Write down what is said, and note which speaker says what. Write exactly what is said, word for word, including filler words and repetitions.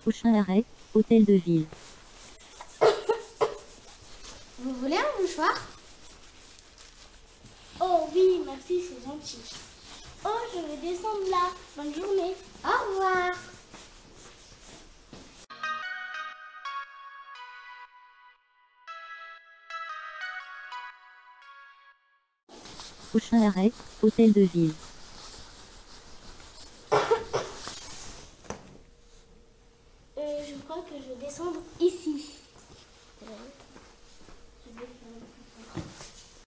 Speaker 1: Prochain arrêt, hôtel de ville.
Speaker 2: Vous voulez un mouchoir?
Speaker 3: Oh oui, merci, c'est gentil. Oh, je vais descendre là. Bonne journée.
Speaker 2: Au revoir.
Speaker 1: Prochain arrêt, hôtel de ville.